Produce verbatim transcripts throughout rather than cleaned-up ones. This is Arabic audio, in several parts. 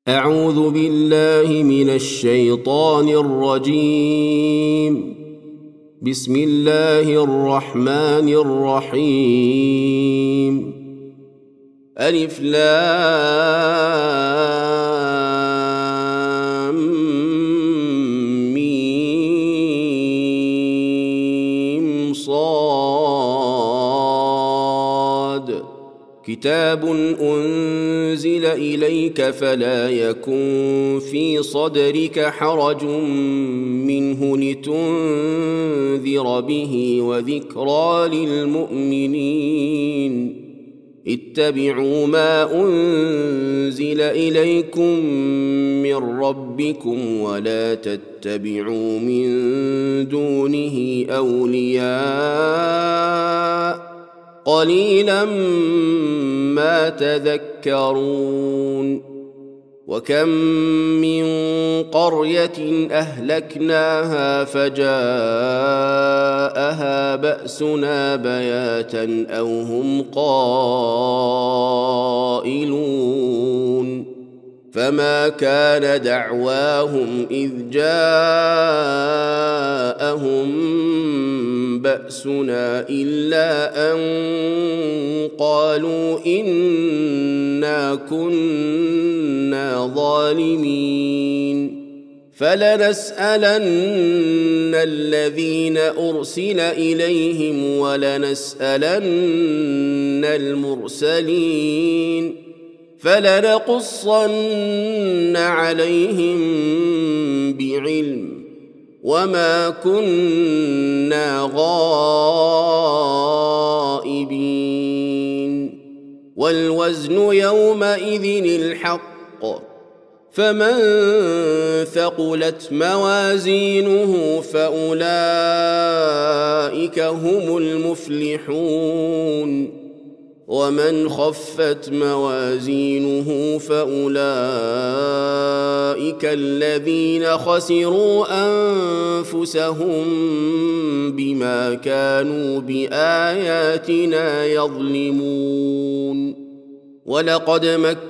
أعوذ بالله من الشيطان الرجيم. بسم الله الرحمن الرحيم. ألف لام ميم صاد. كتاب أنزل إليك فلا يكن في صدرك حرج منه لتنذر به وذكرى للمؤمنين. اتبعوا ما أنزل إليكم من ربكم ولا تتبعوا من دونه أولياء قليلا ما تذكرون. وكم من قرية أهلكناها فجاءها بأسنا بياتا أو هم قائلون. فما كان دعواهم إذ جاءهم بأسنا إلا أن قالوا إنا كنا ظالمين. فلنسألن الذين أرسل إليهم ولنسألن المرسلين فلنقصن عليهم بعلم وما كنا غائبين. والوزن يومئذ الحق فمن ثقلت موازينه فأولئك هم المفلحون. ومن خفت موازينه فأولئك الذين خسروا أنفسهم بما كانوا بآياتنا يظلمون. ولقد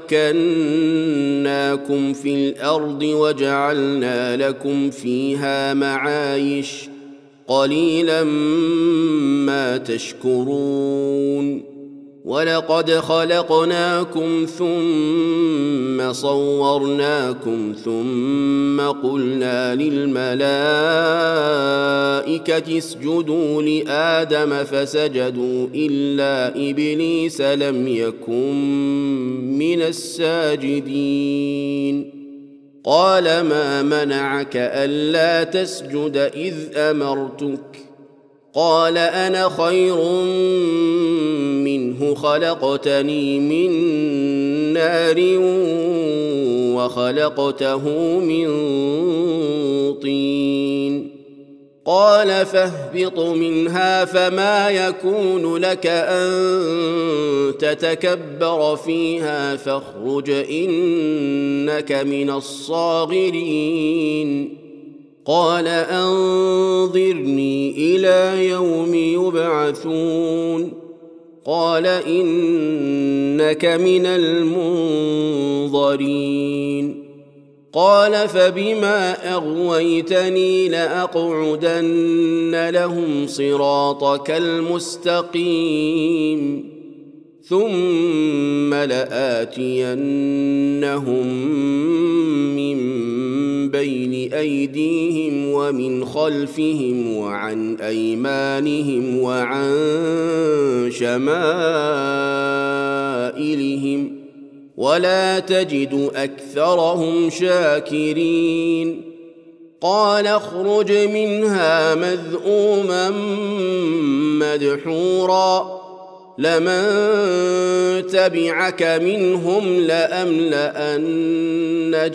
مكناكم في الأرض وجعلنا لكم فيها معايش قليلا ما تشكرون. ولقد خلقناكم ثم صورناكم ثم قلنا للملائكة اسجدوا لآدم فسجدوا إلا إبليس لم يكن من الساجدين. قال ما منعك ألا تسجد إذ أمرتك؟ قال أنا خير منه خلقتني من نار وخلقته من طين. قال فاهبط منها فما يكون لك أن تتكبر فيها فاخرج إنك من الصاغرين. قال أنظرني إلى يوم يبعثون. قال إنك من المنظرين. قال فبما أغويتني لأقعدن لهم صراطك المستقيم ثم لآتينهم من بين أيديهم ومن خلفهم وعن أيمانهم وعن شمائلهم ولا تجد أكثرهم شاكرين. قال اخرج منها مذءوما مدحورا لمن تبعك منهم لأملأن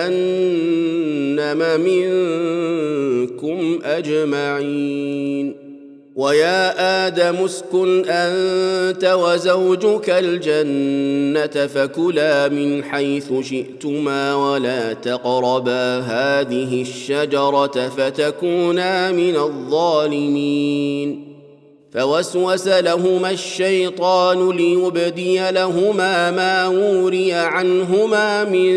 جهنم منكم أجمعين. ويا آدم اسكن أنت وزوجك الجنة فكلا من حيث شئتما ولا تقربا هذه الشجرة فتكونا من الظالمين. فوسوس لهما الشيطان ليبدي لهما ما وري عنهما من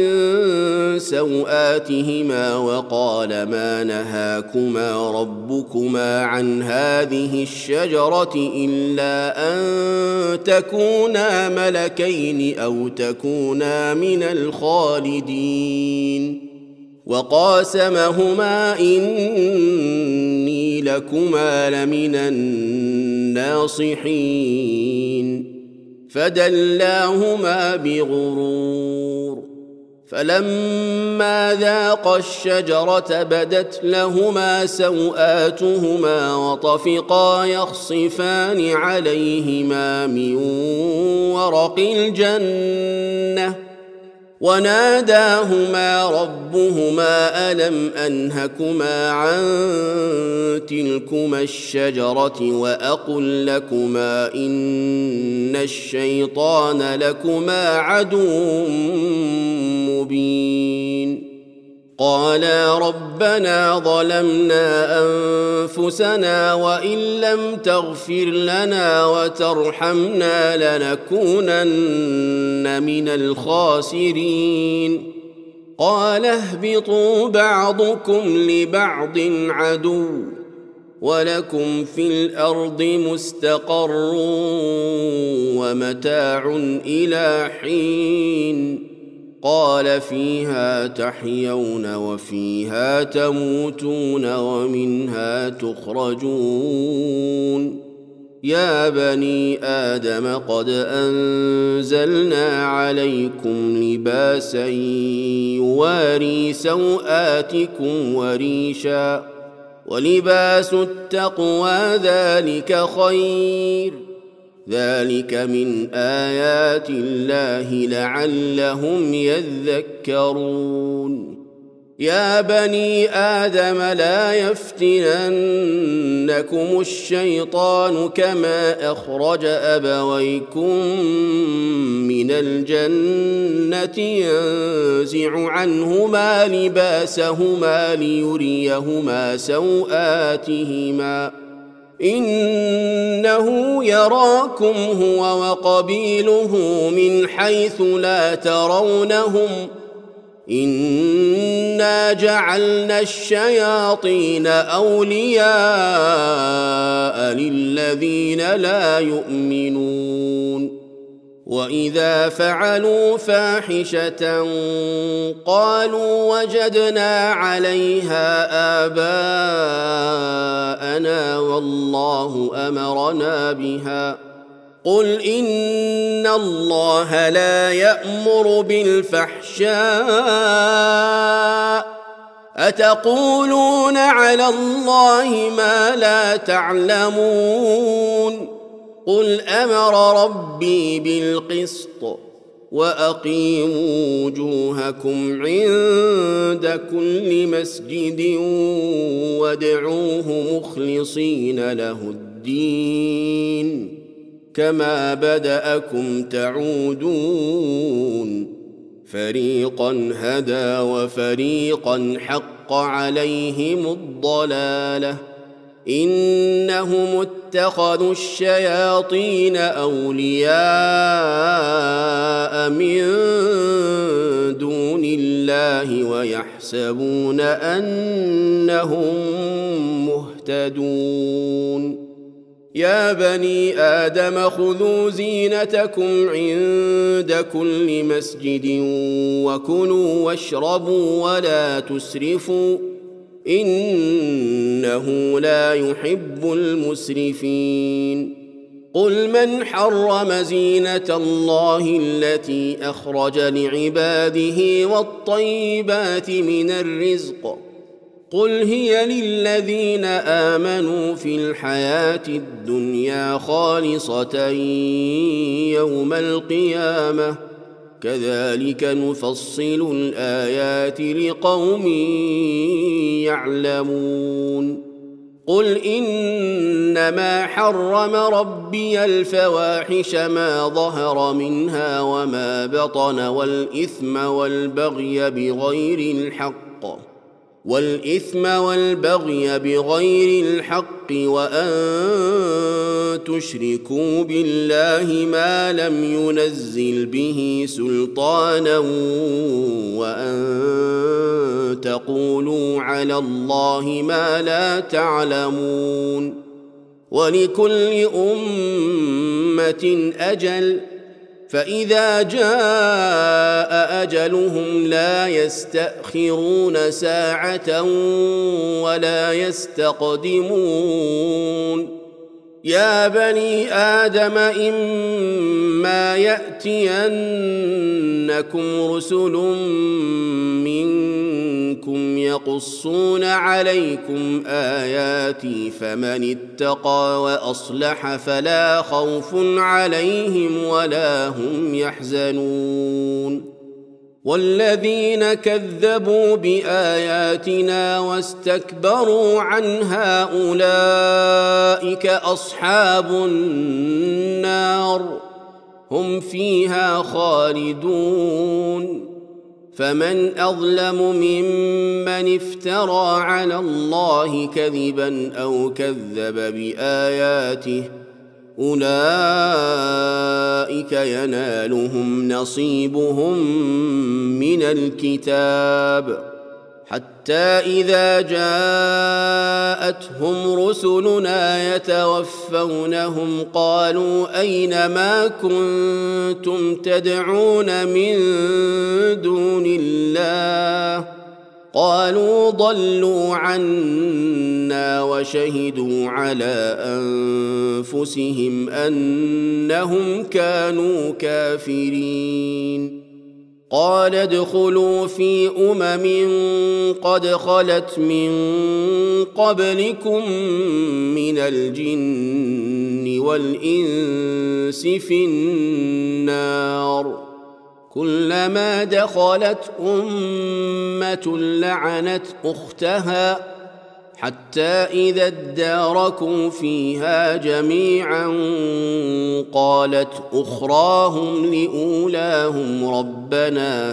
سوآتهما وقال ما نهاكما ربكما عن هذه الشجرة إلا أن تكونا ملكين أو تكونا من الخالدين وقاسمهما إني لكما لمن الناصحين فدلاهما بغرور فلما ذاقا الشجرة بدت لهما سوآتهما وطفقا يخصفان عليهما من ورق الجنة وناداهما ربهما ألم أنهكما عن تلكما الشجرة وأقل لكما إن الشيطان لكما عدو مبين قالا ربنا ظلمنا أنفسنا وإن لم تغفر لنا وترحمنا لنكونن من الخاسرين قال اهبطوا بعضكم لبعض عدو ولكم في الأرض مستقر ومتاع إلى حين قال فيها تحيون وفيها تموتون ومنها تخرجون يا بني آدم قد أنزلنا عليكم لباسا يواري سوآتكم وريشا ولباس التقوى ذلك خير ذلك من آيات الله لعلهم يذكرون يا بني آدم لا يفتننكم الشيطان كما أخرج أبويكم من الجنة ينزع عنهما لباسهما ليريهما سوآتهما إنه يراكم هو وقبيله من حيث لا ترونهم إنا جعلنا الشياطين أولياء للذين لا يؤمنون وإذا فعلوا فاحشة قالوا وجدنا عليها آباءنا والله أمرنا بها قل إن الله لا يأمر بالفحشاء أتقولون على الله ما لا تعلمون قل أمر ربي بالقسط وأقيموا وجوهكم عند كل مسجد وادعوه مخلصين له الدين كما بدأكم تعودون فريقا هدى وفريقا حق عليهم الضلالة إنهم اتخذوا الشياطين أولياء من دون الله ويحسبون أنهم مهتدون يا بني آدم خذوا زينتكم عند كل مسجد وكلوا واشربوا ولا تسرفوا إنه لا يحب المسرفين قل من حرم زينة الله التي أخرج لعباده والطيبات من الرزق قل هي للذين آمنوا في الحياة الدنيا خالصة يوم القيامة كذلك نفصل الآيات لقوم يعلمون قل إنما حرم ربي الفواحش ما ظهر منها وما بطن والإثم والبغي بغير الحق والإثم والبغي بغير الحق وأن تشركوا بالله ما لم ينزل به سلطانا وأن تقولوا على الله ما لا تعلمون ولكل أمة أجل فإذا جاء أجلهم لا يستأخرون ساعة ولا يستقدمون يا بني آدم إما يأتينكم رسل منكم يقصون عليكم آياتي فمن اتقى وأصلح فلا خوف عليهم ولا هم يحزنون والذين كذبوا بآياتنا واستكبروا عنها أولئك أصحاب النار هم فيها خالدون فمن أظلم ممن افترى على الله كذبا أو كذب بآياته أولئك ينالهم نصيبهم من الكتاب حتى إذا جاءتهم رسلنا يتوفونهم قالوا أين ما كنتم تدعون من دون الله قالوا ضلوا عنا وشهدوا على أنفسهم أنهم كانوا كافرين قال ادخلوا في أمم قد خلت من قبلكم من الجن والإنس في النار كلما دخلت أمة لعنت أختها حتى إذا اداركوا فيها جميعا قالت أخراهم لأولاهم ربنا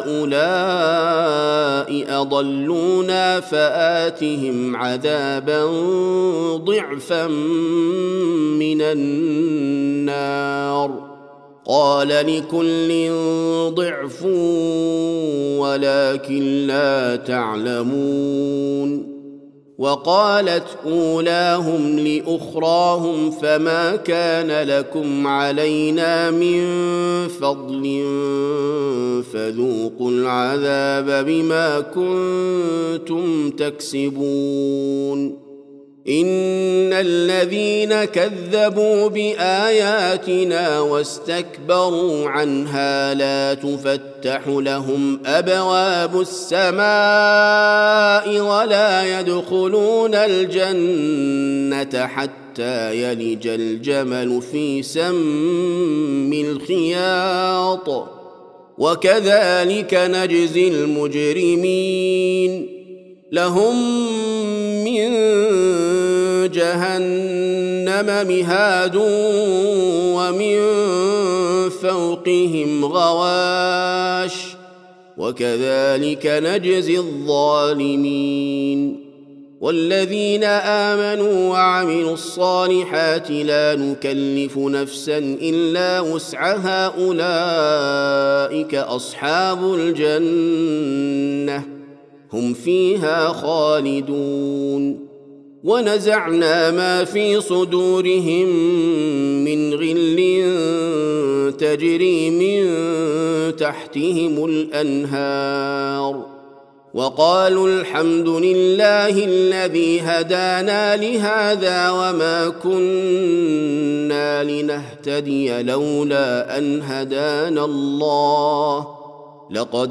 هؤلاء أضلونا فآتهم عذابا ضعفا من النار قال لكل ضعف ولكن لا تعلمون وقالت أولاهم لأخراهم فما كان لكم علينا من فضل فذوقوا العذاب بما كنتم تكسبون إن الذين كذبوا بآياتنا واستكبروا عنها لا تفتح لهم أبواب السماء ولا يدخلون الجنة حتى يلج الجمل في سم الخياط وكذلك نجزي المجرمين لهم من جهنم مهاد ومن فوقهم غواش وكذلك نجزي الظالمين والذين آمنوا وعملوا الصالحات لا نكلف نفسا إلا وسعها أولئك أصحاب الجنة هم فيها خالدون ونزعنا ما في صدورهم من غل تجري من تحتهم الأنهار وقالوا الحمد لله الذي هدانا لهذا وما كنا لنهتدي لولا أن هدانا الله لقد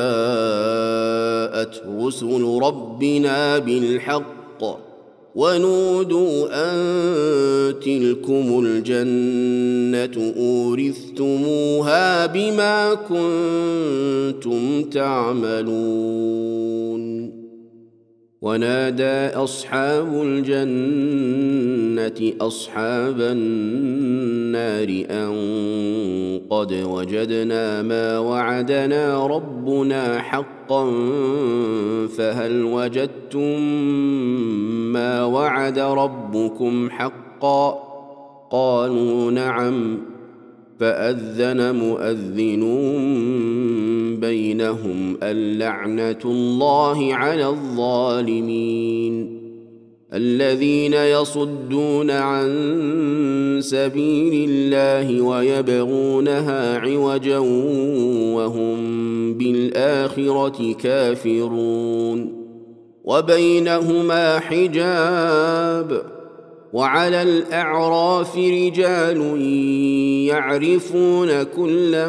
جاءت رسل ربنا بالحق ونودوا أن تلكم الجنة أورثتموها بما كنتم تعملون ونادى أصحاب الجنة أصحاب النار أن قد وجدنا ما وعدنا ربنا حقا فهل وجدتم ما وعد ربكم حقا قالوا نعم فأذن مؤذن بينهم اللعنة الله على الظالمين الذين يصدون عن سبيل الله ويبغونها عوجا وهم بالآخرة كافرون وبينهما حجاب وعلى الأعراف رجال يعرفون كلا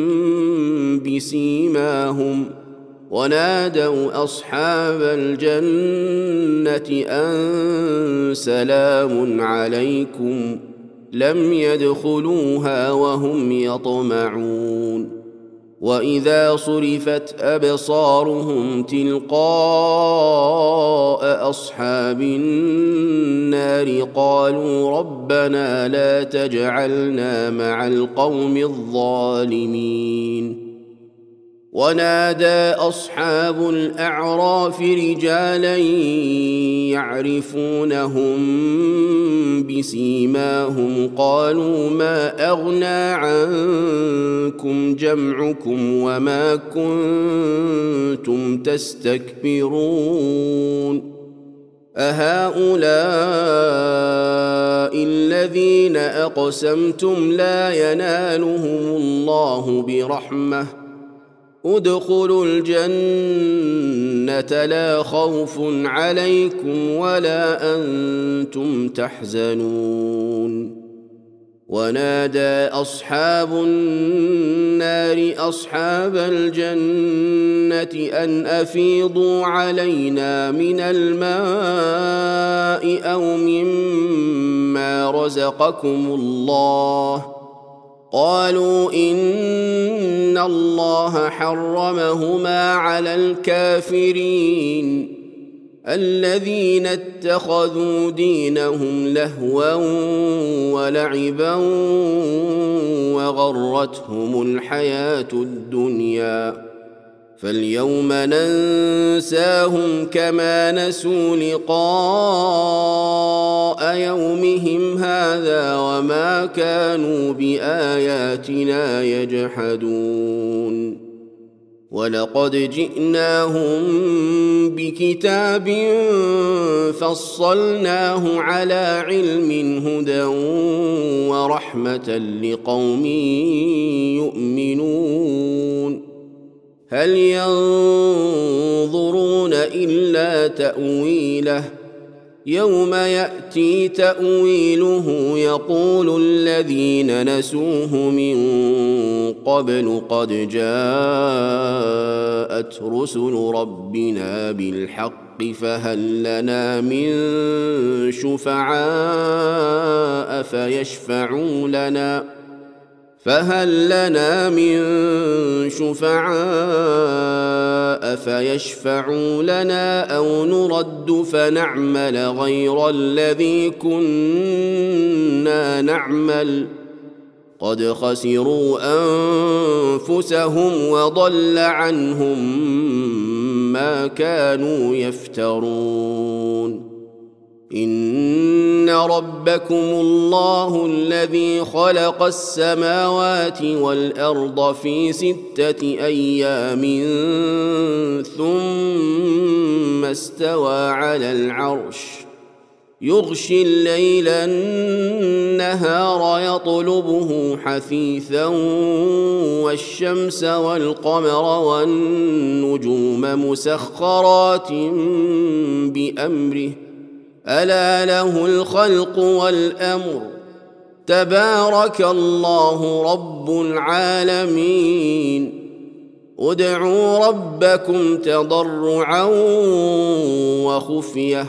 بسيماهم ونادوا أصحاب الجنة أن سلام عليكم لم يدخلوها وهم يطمعون وإذا صرفت أبصارهم تلقاء أصحاب النار قالوا ربنا لا تجعلنا مع القوم الظالمين ونادى أصحاب الأعراف رجالا يعرفونهم بسيماهم قالوا ما أغنى عنكم جمعكم وما كنتم تستكبرون أهؤلاء الذين أقسمتم لا ينالهم الله برحمة ادخلوا الجنة لا خوف عليكم ولا أنتم تحزنون ونادى أصحاب النار أصحاب الجنة أن أفيضوا علينا من الماء أو مما رزقكم الله قالوا إن الله حرمهما على الكافرين الذين اتخذوا دينهم لهوا ولعبا وغرتهم الحياة الدنيا فاليوم ننساهم كما نسوا لقاء يومهم هذا وما كانوا بآياتنا يجحدون ولقد جئناهم بكتاب فصلناه على علم هدى ورحمة لقوم يؤمنون هل ينظرون إلا تأويله يوم يأتي تأويله يقول الذين نسوه من قبل قد جاءت رسل ربنا بالحق فهل لنا من شفعاء فيشفعوا لنا فهل لنا من شفعاء فيشفعوا لنا أو نرد فنعمل غير الذي كنا نعمل قد خسروا أنفسهم وضل عنهم ما كانوا يفترون إن ربكم الله الذي خلق السماوات والأرض في ستة أيام ثم استوى على العرش يغشي الليل النهار يطلبه حثيثا والشمس والقمر والنجوم مسخرات بأمره ألا له الخلق والأمر تبارك الله رب العالمين ادعوا ربكم تضرعا وخفية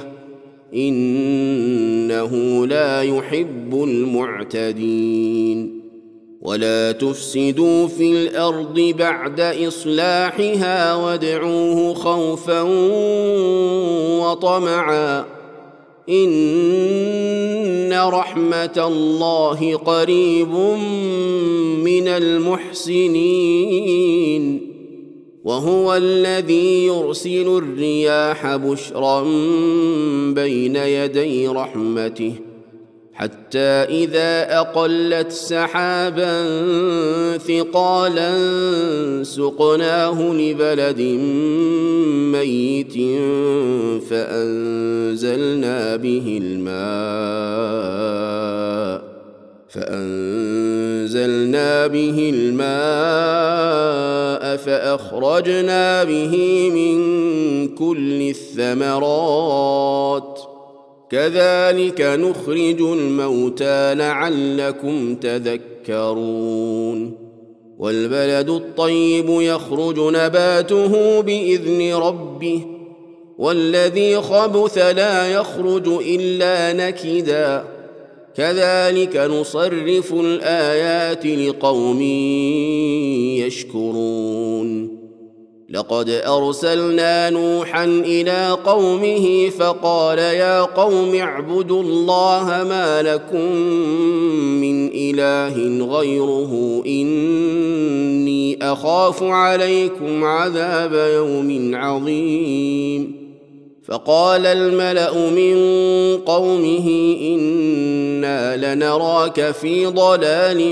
إنه لا يحب المعتدين ولا تفسدوا في الأرض بعد إصلاحها وادعوه خوفا وطمعا إن رحمة الله قريب من المحسنين وهو الذي يرسل الرياح بشرا بين يدي رحمته حتى إذا أقلت سحابا ثقالا سقناه لبلد ميت فأنزلنا به الماء فأنزلنا به الماء فأخرجنا به من كل الثمرات كذلك نخرج الموتى لعلكم تذكرون والبلد الطيب يخرج نباته بإذن ربه والذي خبث لا يخرج إلا نكدا كذلك نصرف الآيات لقوم يشكرون لقد أرسلنا نوحا إلى قومه فقال يا قوم اعبدوا الله ما لكم من إله غيره إني أخاف عليكم عذاب يوم عظيم فقال الملأ من قومه إنا لنراك في ضلال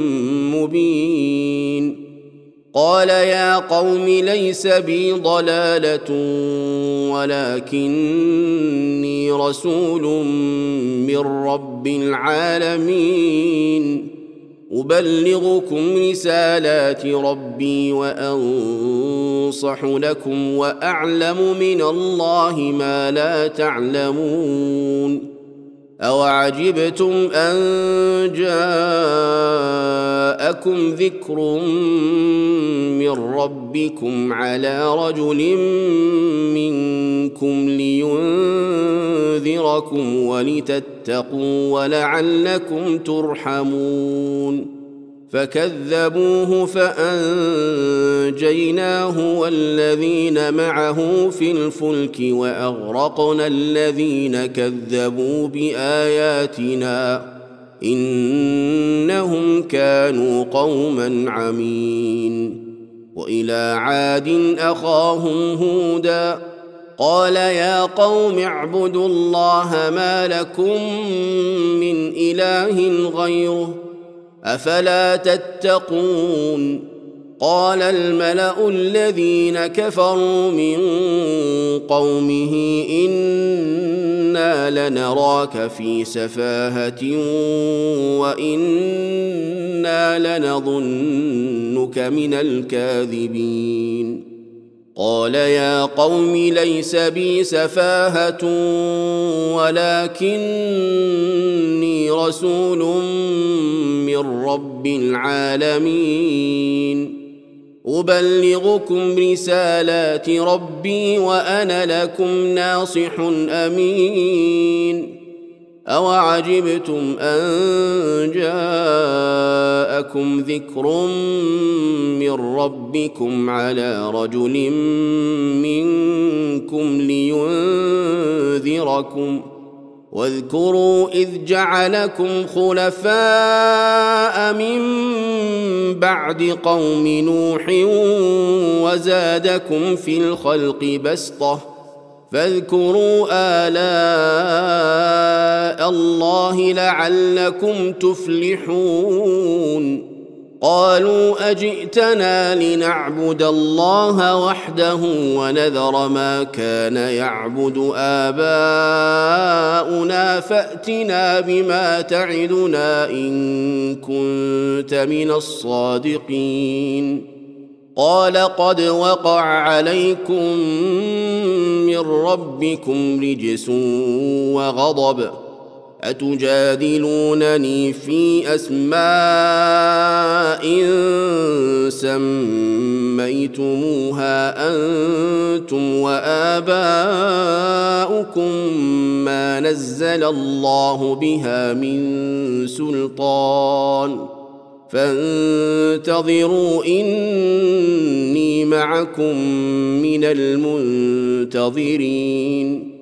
مبين قال يا قوم ليس بي ضلالة ولكني رسول من رب العالمين أبلغكم رسالات ربي وأنصح لكم وأعلم من الله ما لا تعلمون أوعجبتم أن جاءكم ذكر من ربكم على رجل منكم لينذركم ولتتقوا ولعلكم ترحمون فكذبوه فأنجيناه والذين معه في الفلك وأغرقنا الذين كذبوا بآياتنا إنهم كانوا قوما عمين وإلى عاد أخاهم هودا قال يا قوم اعبدوا الله ما لكم من إله غيره أفلا تتقون قال الملأ الذين كفروا من قومه إنا لنراك في سفاهة وإنا لنظنك من الكاذبين قال يا قوم ليس بي سفاهة ولكني رسول من رب العالمين أبلغكم رسالات ربي وأنا لكم ناصح أمين أوعجبتم أن جاءكم ذكر من ربكم على رجل منكم لينذركم واذكروا إذ جعلكم خلفاء من بعد قوم نوح وزادكم في الخلق بسطة فاذكروا آلاء الله لعلكم تفلحون قالوا أجئتنا لنعبد الله وحده ونذر ما كان يعبد آباؤنا فأتنا بما تعدنا إن كنت من الصادقين قال قد وقع عليكم من ربكم رجس وغضب أتجادلونني في أسماء سميتموها أنتم وآباؤكم ما نزل الله بها من سلطان فانتظروا إني معكم من المنتظرين.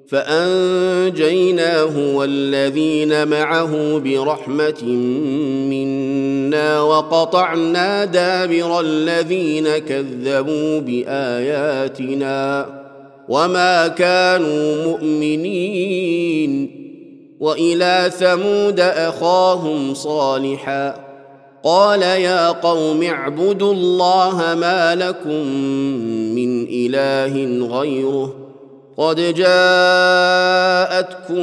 فأنجيناه والذين معه برحمة منا وقطعنا دابر الذين كذبوا بآياتنا وما كانوا مؤمنين. وإلى ثمود أخاهم صالحا قال يا قوم اعبدوا الله ما لكم من إله غيره قد جاءتكم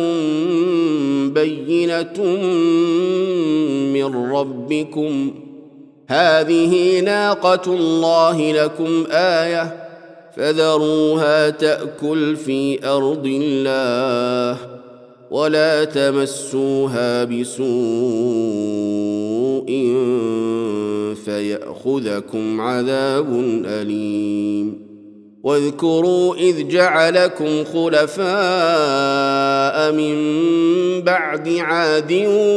بينة من ربكم هذه ناقة الله لكم آية فذروها تأكل في أرض الله ولا تمسوها بسوء فيأخذكم عذاب أليم. واذكروا إذ جعلكم خلفاء من بعد عاد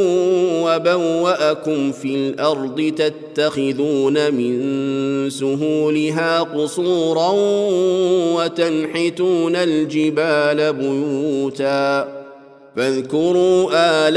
وبوأكم في الأرض تتخذون من سهولها قصورا وتنحتون الجبال بيوتا فاذكروا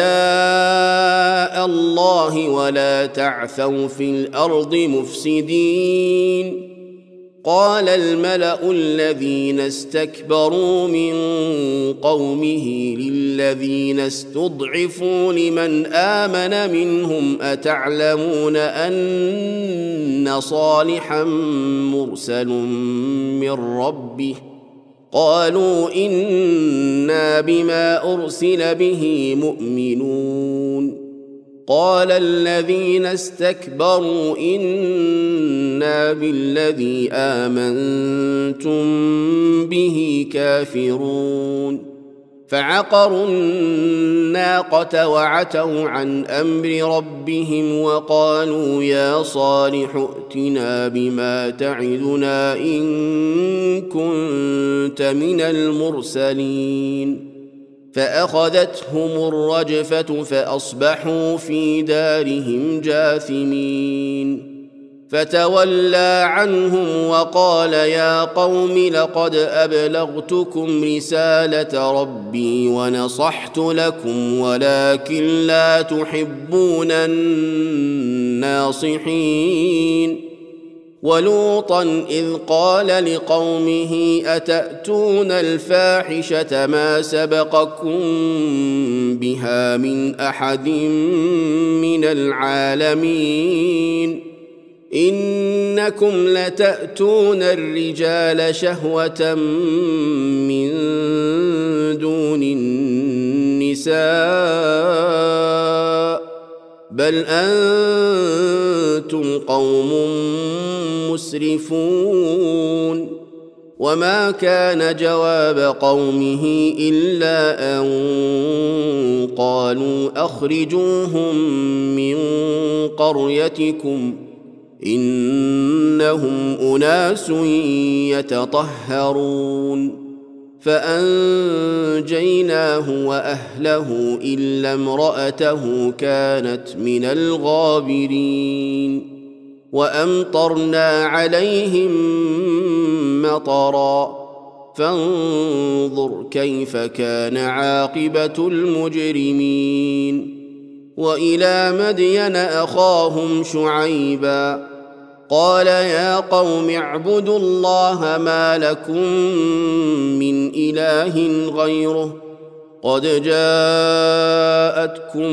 آلاء الله ولا تعثوا في الأرض مفسدين. قال الملأ الذين استكبروا من قومه للذين استضعفوا لمن آمن منهم أتعلمون أن صالحا مرسل من ربه قالوا إنا بما أرسل به مؤمنون. قال الذين استكبروا إنا بالذي آمنتم به كافرون. فعقروا الناقة وعتوا عن أمر ربهم وقالوا يا صالح ائتنا بما تعدنا إن كنت من المرسلين. فأخذتهم الرجفة فأصبحوا في دارهم جاثمين. فتولى عنهم وقال يا قوم لقد أبلغتكم رسالة ربي ونصحت لكم ولكن لا تحبون الناصحين. ولوطا إذ قال لقومه أتأتون الفاحشة ما سبقكم بها من أحد من العالمين إنكم لتأتون الرجال شهوة من دون النساء بل أنتم قوم مسرفون. وما كان جواب قومه إلا أن قالوا أخرجوهم من قريتكم إنهم أناس يتطهرون. فأنجيناه وأهله إلا امرأته كانت من الغابرين. وأمطرنا عليهم مطرا فانظر كيف كان عاقبة المجرمين. وإلى مدين أخاهم شعيبا قال يا قوم اعبدوا الله ما لكم من إله غيره قد جاءتكم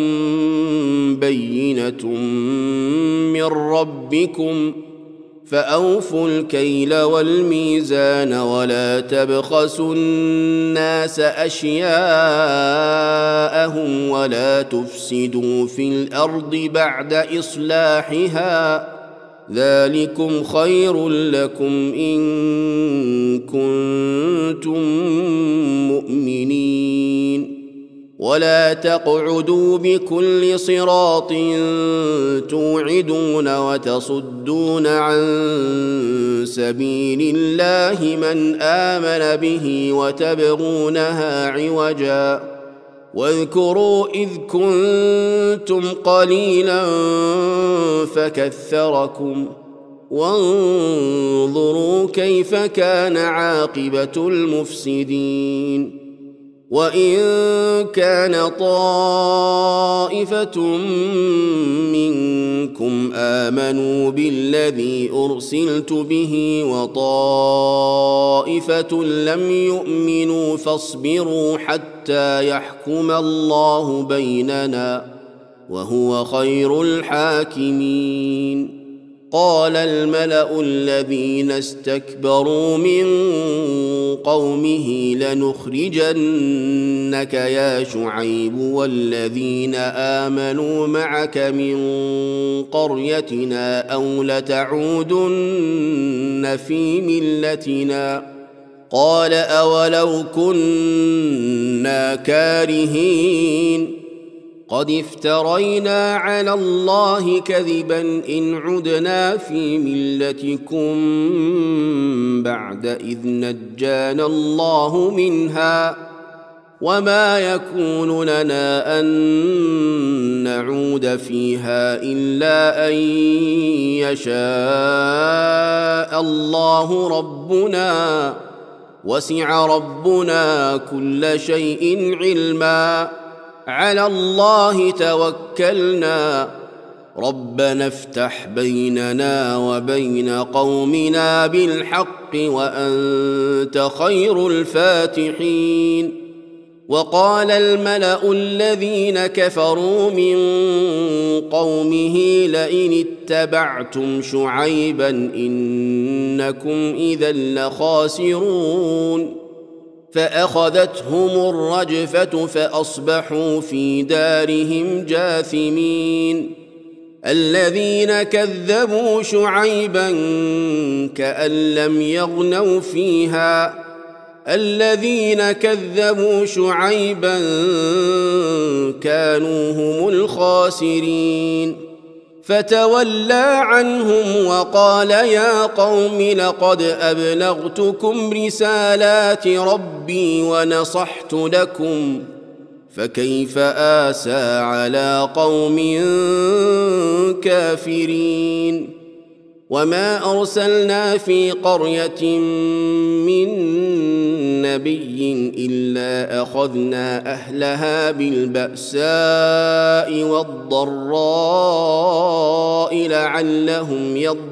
بينة من ربكم فأوفوا الكيل والميزان ولا تبخسوا الناس أشياءهم ولا تفسدوا في الأرض بعد إصلاحها ذلكم خير لكم إن كنتم مؤمنين. ولا تقعدوا بكل صراط توعدون وتصدون عن سبيل الله من آمن به وتبغونها عوجا واذكروا إذ كنتم قليلا فكثركم وانظروا كيف كان عاقبة المفسدين. وإن كان طائفة منكم آمنوا بالذي أرسلت به وطائفة لم يؤمنوا فاصبروا حتى يحكم الله بيننا وهو خير الحاكمين. قال الملأ الذين استكبروا من قومه لنخرجنك يا شعيب والذين آمنوا معك من قريتنا أو لتعودن في ملتنا. قال أولو كنا كارهين قد افترينا على الله كذبا إن عدنا في ملتكم بعد إذ نجانا الله منها وما يكون لنا أن نعود فيها إلا أن يشاء الله ربنا وسع ربنا كل شيء علما على الله توكلنا ربنا افتح بيننا وبين قومنا بالحق وأنت خير الفاتحين. وقال الملأ الذين كفروا من قومه لئن اتبعتم شعيبا إنكم إذا لخاسرون. فأخذتهم الرجفة فأصبحوا في دارهم جاثمين. الذين كذبوا شعيبا كأن لم يغنوا فيها الذين كذبوا شعيبا كانوا هم الخاسرين. فتولى عنهم وقال يا قوم لقد أبلغتكم رسالات ربي ونصحت لكم فكيف آسى على قوم كافرين. وما أرسلنا في قرية من نبي إلا أخذنا أهلها بالبأساء والضراء لعلهم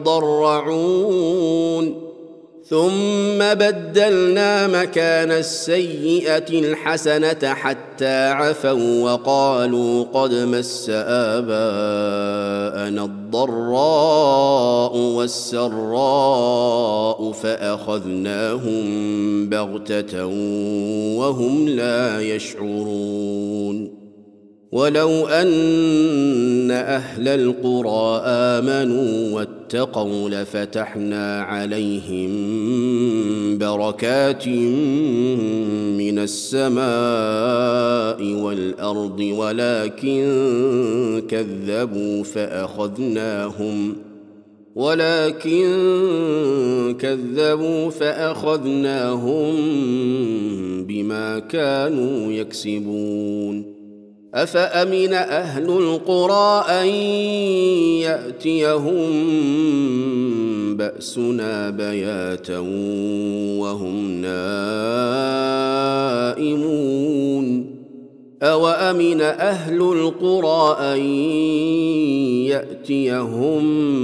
يضرعون. ثم بدلنا مكان السيئة الحسنة حتى عفوا وقالوا قد مس آباءنا الضراء والسراء فأخذناهم بغتة وهم لا يشعرون. ولو أن أهل القرى آمنوا واتقوا لفتحنا عليهم بركات من السماء والأرض ولكن كذبوا فأخذناهم ولكن كذبوا فأخذناهم بما كانوا يكسبون. أفأمن أهل القرى أن يأتيهم بأسنا بياتا وهم نائمون. أوأمن أهل القرى أن يأتيهم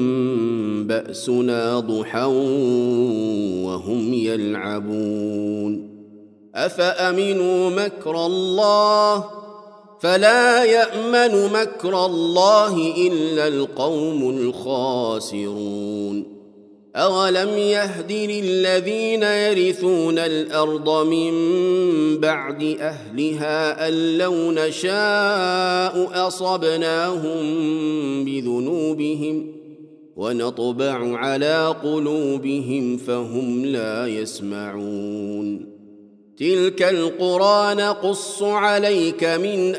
بأسنا ضحى وهم يلعبون. أفأمنوا مكر الله فلا يأمن مكر الله إلا القوم الخاسرون. أولم يهد للذين يرثون الأرض من بعد أهلها أن لو نشاء أصبناهم بذنوبهم ونطبع على قلوبهم فهم لا يسمعون. تلك القرى نقص عليك من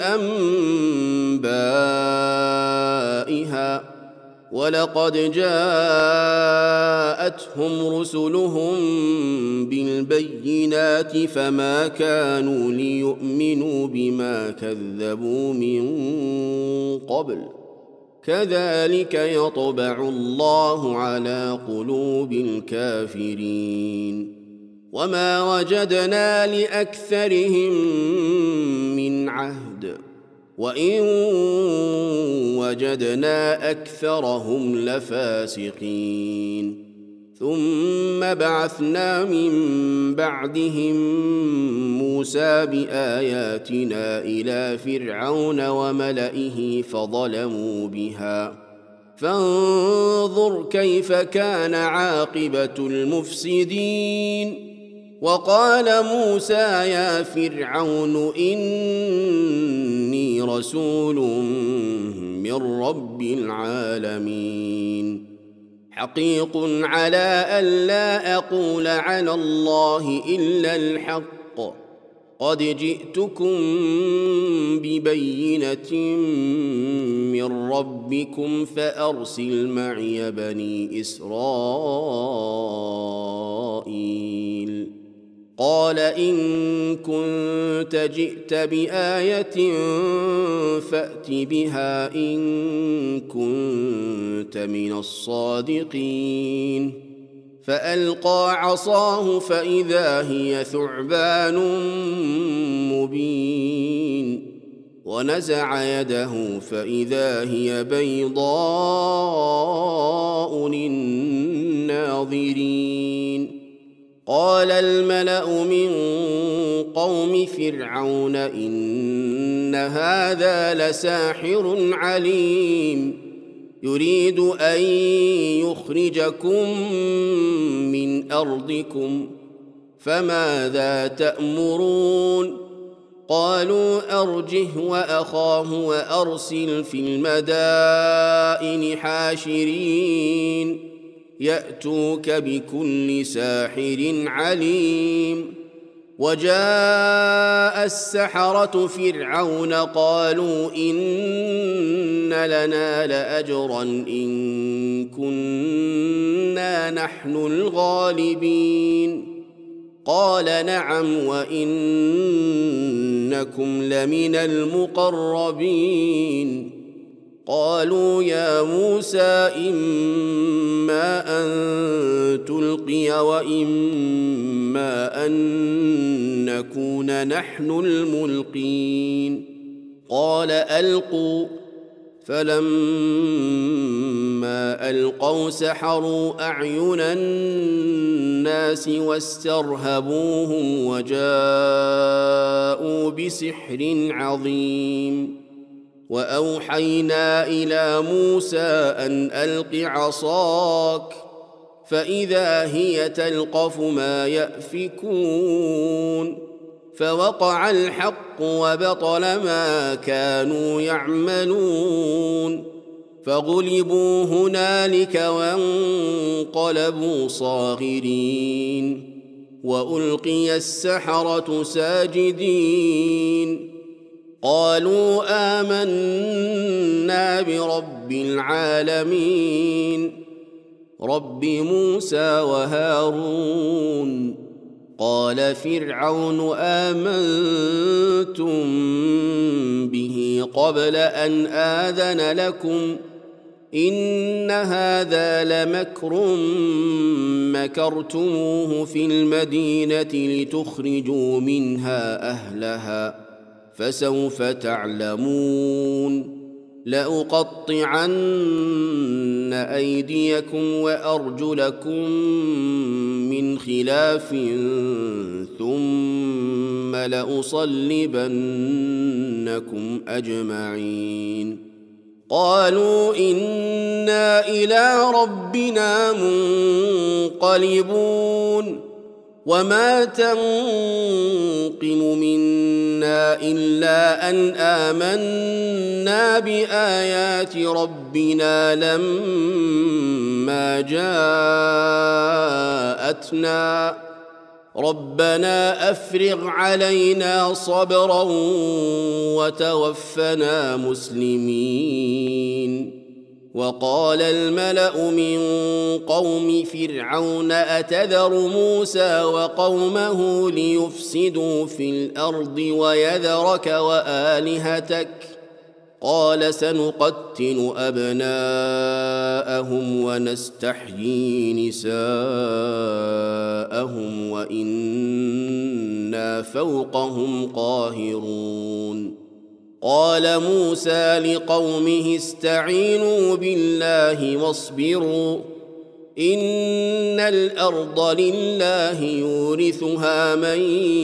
أنبائها ولقد جاءتهم رسلهم بالبينات فما كانوا ليؤمنوا بما كذبوا من قبل كذلك يطبع الله على قلوب الكافرين وما وجدنا لأكثرهم من عهد وإن وجدنا أكثرهم لفاسقين ثم بعثنا من بعدهم موسى بآياتنا إلى فرعون وملئه فظلموا بها فانظر كيف كان عاقبة المفسدين وقال موسى يا فرعون إني رسول من رب العالمين حقيق على ألا أقول على الله إلا الحق قد جئتكم ببينة من ربكم فأرسل معي بني إسرائيل قال إن كنت جئت بآية فأت بها إن كنت من الصادقين فألقى عصاه فإذا هي ثعبان مبين ونزع يده فإذا هي بيضاء للناظرين قال الملأ من قوم فرعون إن هذا لساحر عليم يريد أن يخرجكم من أرضكم فماذا تأمرون قالوا أرجه وأخاه وأرسل في المدائن حاشرين يأتوك بكل ساحر عليم وجاء السحرة فرعون قالوا إن لنا لأجرا إن كنا نحن الغالبين قال نعم وإنكم لمن المقربين قالوا يا موسى إما أن تلقي وإما أن نكون نحن الملقين قال ألقوا فلما ألقوا سحروا أعين الناس واسترهبوهم وجاءوا بسحر عظيم وأوحينا إلى موسى أن ألق عصاك فإذا هي تلقف ما يأفكون فوقع الحق وبطل ما كانوا يعملون فغلبوا هنالك وانقلبوا صاغرين وألقي السحرة ساجدين قالوا آمنا برب العالمين رب موسى وهارون قال فرعون آمنتم به قبل أن آذن لكم إن هذا لمكر مكرتموه في المدينة لتخرجوا منها أهلها فسوف تعلمون لأقطعن أيديكم وأرجلكم من خلاف ثم لأصلبنكم أجمعين قالوا إنا إلى ربنا منقلبون وما تنقم منا إلا أن آمنا بآيات ربنا لما جاءتنا ربنا أفرغ علينا صبرا وتوفنا مسلمين وقال الملأ من قوم فرعون أتذر موسى وقومه ليفسدوا في الأرض ويذرك وآلهتك قال سنقتل أبناءهم ونستحيي نساءهم وإنا فوقهم قاهرون قال موسى لقومه استعينوا بالله واصبروا إن الأرض لله يورثها من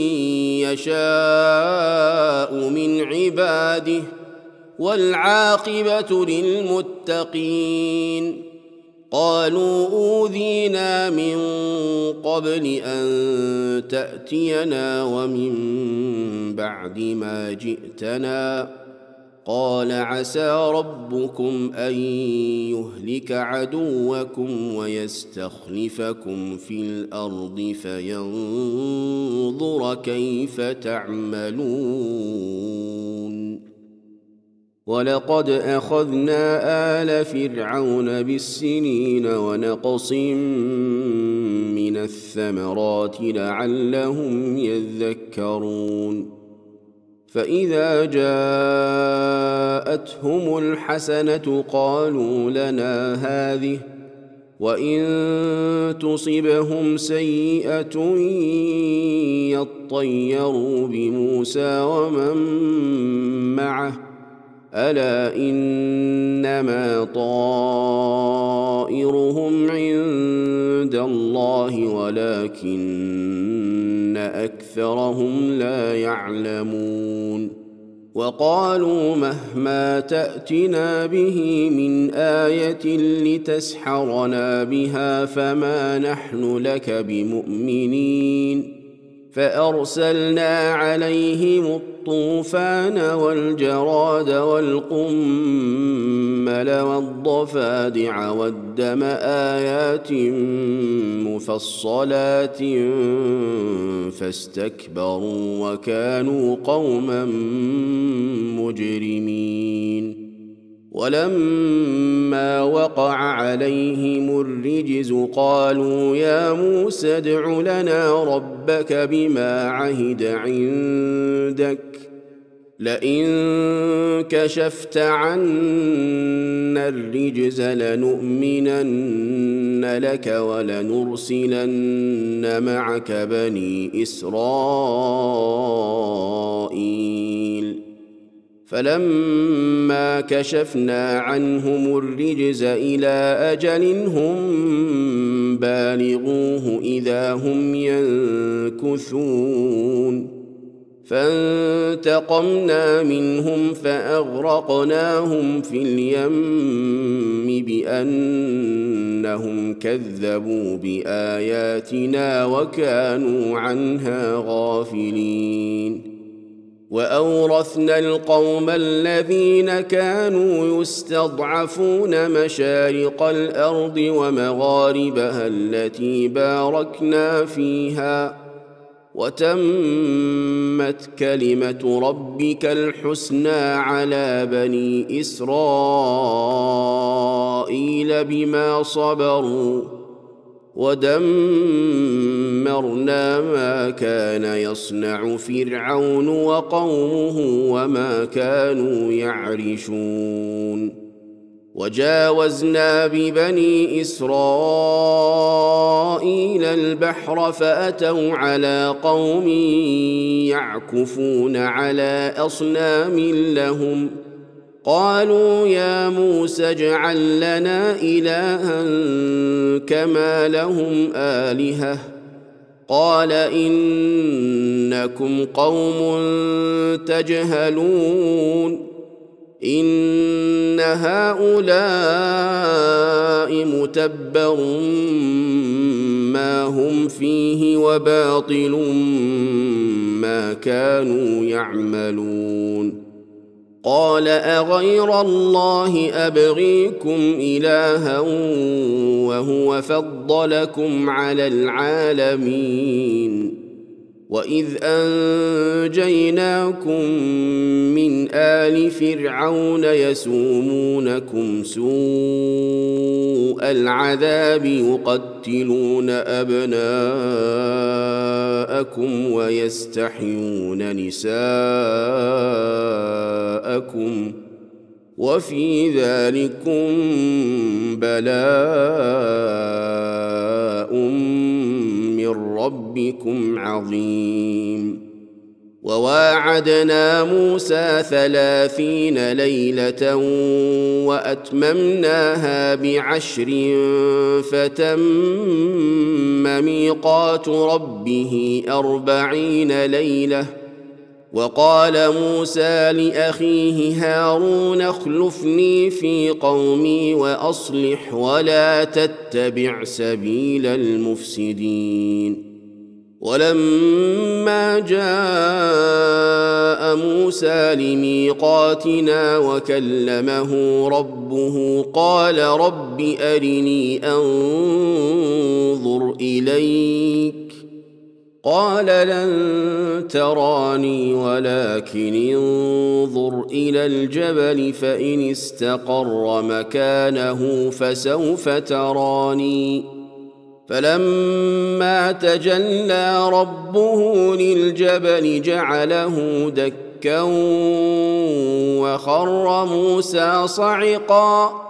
يشاء من عباده والعاقبة للمتقين قالوا أوذينا من قبل أن تأتينا ومن بعد ما جئتنا قال عسى ربكم أن يهلك عدوكم ويستخلفكم في الأرض فينظر كيف تعملون ولقد أخذنا آل فرعون بالسنين ونقص من الثمرات لعلهم يذكرون فإذا جاءتهم الحسنة قالوا لنا هذه وإن تصبهم سيئة يطيروا بموسى ومن معه ألا إنما طائرهم عند الله ولكن أكثرهم لا يعلمون وقالوا مهما تأتنا به من آية لتسحرنا بها فما نحن لك بمؤمنين فأرسلنا عليهم الطوفان والجراد والقمل والضفادع والدم آيات مفصلات فاستكبروا وكانوا قوما مجرمين ولما وقع عليهم الرجز قالوا يا موسى ادع لنا ربك بما عهد عندك لئن كشفت عنا الرجز لنؤمنن لك ولنرسلن معك بني إسرائيل فلما كشفنا عنهم الرجز إلى أجل هم بالغوه إذا هم ينكثون فانتقمنا منهم فأغرقناهم في اليم بأنهم كذبوا بآياتنا وكانوا عنها غافلين وأورثنا القوم الذين كانوا يستضعفون مشارق الأرض ومغاربها التي باركنا فيها وتمت كلمة ربك الحسنى على بني إسرائيل بما صبروا ودمرنا ما كان يصنع فرعون وقومه وما كانوا يعرشون وجاوزنا ببني إسرائيل البحر فأتوا على قوم يعكفون على أصنام لهم قالوا يا موسى اجعل لنا إلها كما لهم آلهة قال إنكم قوم تجهلون إن هؤلاء متبر ما هم فيه وباطل ما كانوا يعملون قال أغير الله أبغيكم إلها وهو فضلكم على العالمين وإذ أنجيناكم من آل فرعون يسومونكم سوء العذاب يقتلون أبناءكم ويستحيون نساءكم وفي ذلكم بلاء من ربكم عظيم. وواعدنا موسى ثلاثين ليلة وأتممناها بعشر فتم ميقات ربه أربعين ليلة. وقال موسى لأخيه هارون اخلفني في قومي وأصلح ولا تتبع سبيل المفسدين. ولما جاء موسى لميقاتنا وكلمه ربه قال رب أرني أنظر إليك قال لن تراني ولكن انظر إلى الجبل فإن استقر مكانه فسوف تراني. فلما تجلى ربه للجبل جعله دكا وخر موسى صعقا.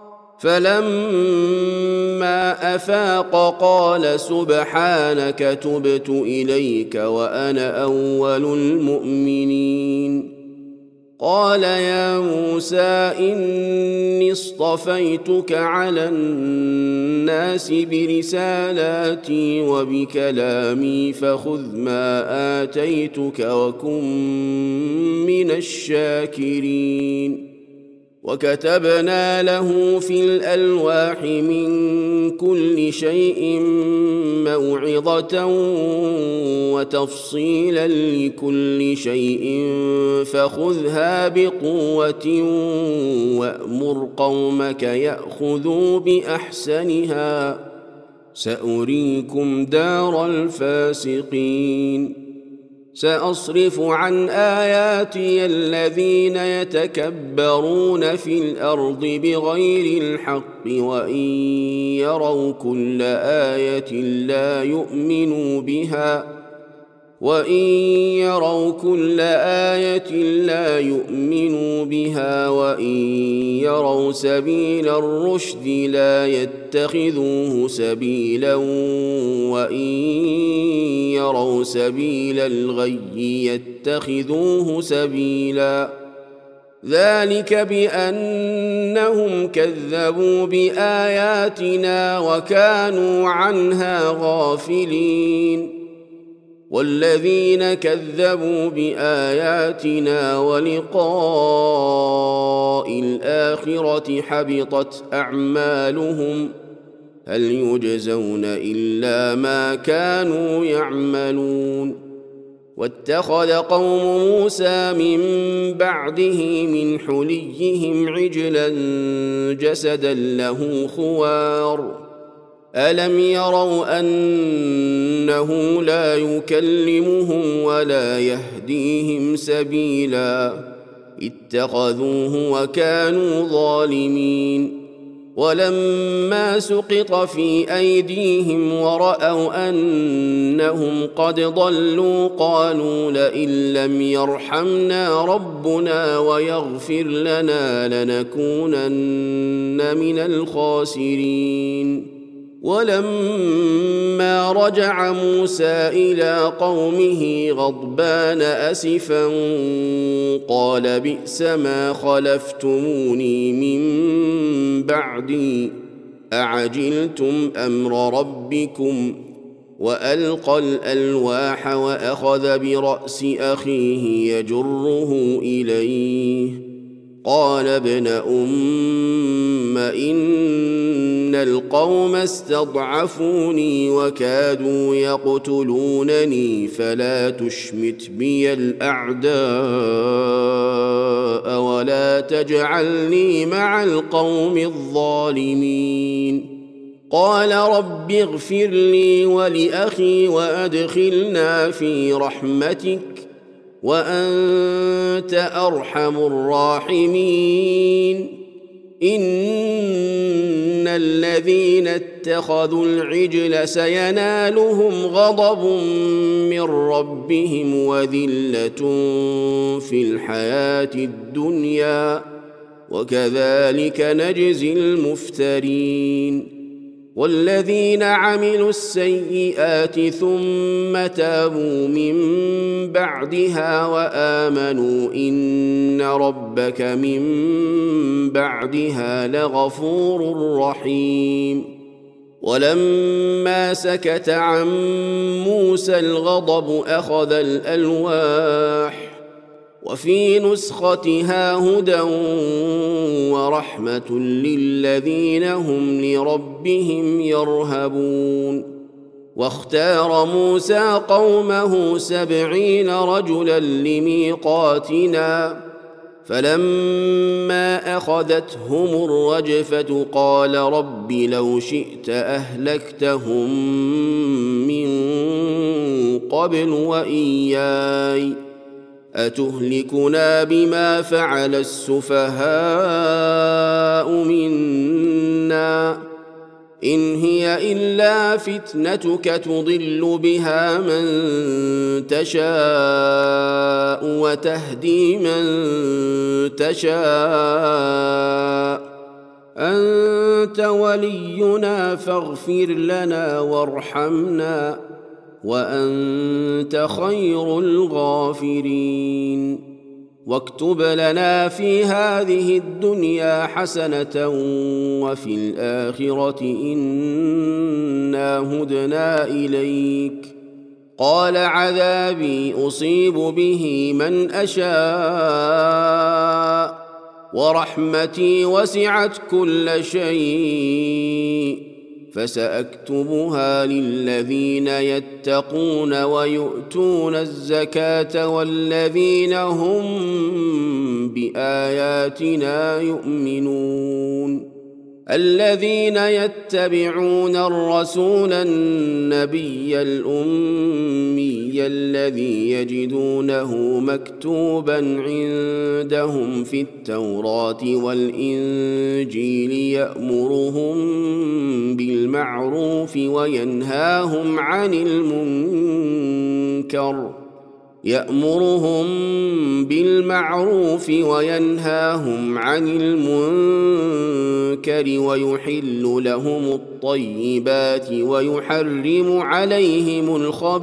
فلما أفاق قال سبحانك تبت إليك وأنا أول المؤمنين. قال يا موسى إني اصطفيتك على الناس برسالاتي وبكلامي فخذ ما آتيتك وكن من الشاكرين. وكتبنا له في الألواح من كل شيء موعظة وتفصيلا لكل شيء فخذها بقوة وأمر قومك يأخذوا بأحسنها سأريكم دار الفاسقين. سأصرف عن آياتي الذين يتكبرون في الأرض بغير الحق وإن يروا كل آية لا يؤمنوا بها وإن يروا كل آية لا يؤمنوا بها وإن يروا سبيل الرشد لا يتخذوه سبيلا وإن يروا سبيل الغي يتخذوه سبيلا. ذلك بأنهم كذبوا بآياتنا وكانوا عنها غافلين. والذين كذبوا بآياتنا ولقاء الآخرة حبطت أعمالهم هل يجزون إلا ما كانوا يعملون. واتخذ قوم موسى من بعده من حليهم عجلا جسدا له خوار ألم يروا أنه لا يكلمهم ولا يهديهم سبيلا اتخذوه وكانوا ظالمين. ولما سقط في أيديهم ورأوا أنهم قد ضلوا قالوا لئن لم يرحمنا ربنا ويغفر لنا لنكونن من الخاسرين. ولما رجع موسى إلى قومه غضبان أسفا قال بئس ما خلفتموني من بعدي أعجلتم أمر ربكم وألقى الألواح وأخذ برأس أخيه يجره إليه قال ابن أم إن القوم استضعفوني وكادوا يقتلونني فلا تشمت بي الأعداء ولا تجعلني مع القوم الظالمين. قال رب اغفر لي ولأخي وأدخلنا في رحمتك وأنت أرحم الراحمين. إن الذين اتخذوا العجل سينالهم غضب من ربهم وذلة في الحياة الدنيا وكذلك نجزي المفترين. والذين عملوا السيئات ثم تابوا من بعدها وآمنوا إن ربك من بعدها لغفور رحيم. ولما سكت عن موسى الغضب أخذ الألواح وفي نسختها هدى ورحمة للذين هم لربهم يرهبون. واختار موسى قومه سبعين رجلا لميقاتنا فلما أخذتهم الرجفة قال رب لو شئت أهلكتهم من قبل وإياي أتهلكنا بما فعل السفهاء منا إن هي إلا فتنتك تضل بها من تشاء وتهدي من تشاء أنت ولينا فاغفر لنا وارحمنا وأنت خير الغافرين. واكتب لنا في هذه الدنيا حسنة وفي الآخرة إنا هدنا إليك. قال عذابي أصيب به من أشاء ورحمتي وسعت كل شيء فسأكتبها للذين يتقون ويؤتون الزكاة والذين هم بآياتنا يؤمنون. الذين يتبعون الرسول النبي الأمي الذي يجدونه مكتوبا عندهم في التوراة والإنجيل يأمرهم بالمعروف وينهاهم عن المنكر يأمرهم بالمعروف وينهاهم عن المنكر ويحل لهم الطيبات ويحرم عليهم